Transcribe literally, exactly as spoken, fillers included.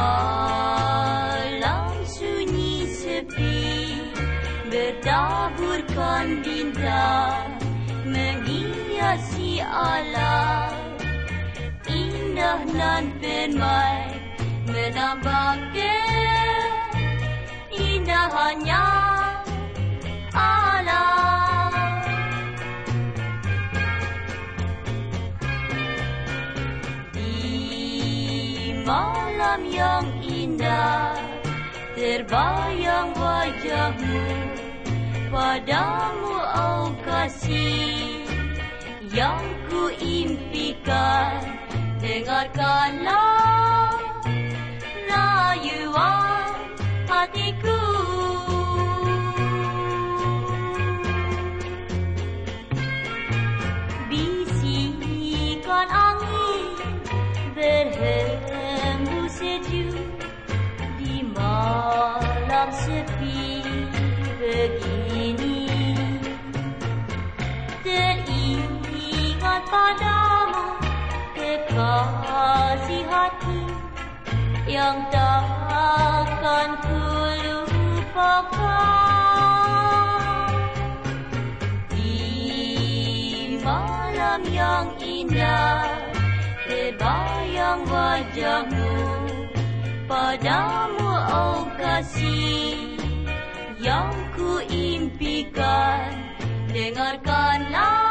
malam sunyi sepi, bertaburkan bintang menghiasi alam. Indah nan permai menambah keindahannya alam. Di malam yang indah terbayang wajahmu, padamu oh kasih yang ku impikan. Dengarkanlah rayuan hatiku. Bisikan angin berhembus sejuk di malam sepi begini. Teringat padamu kekasih hati yang takkan ku lupakan. Di malam yang indah terbayang wajahmu, padamu oh kasih yang ku impikan. Dengarkanlah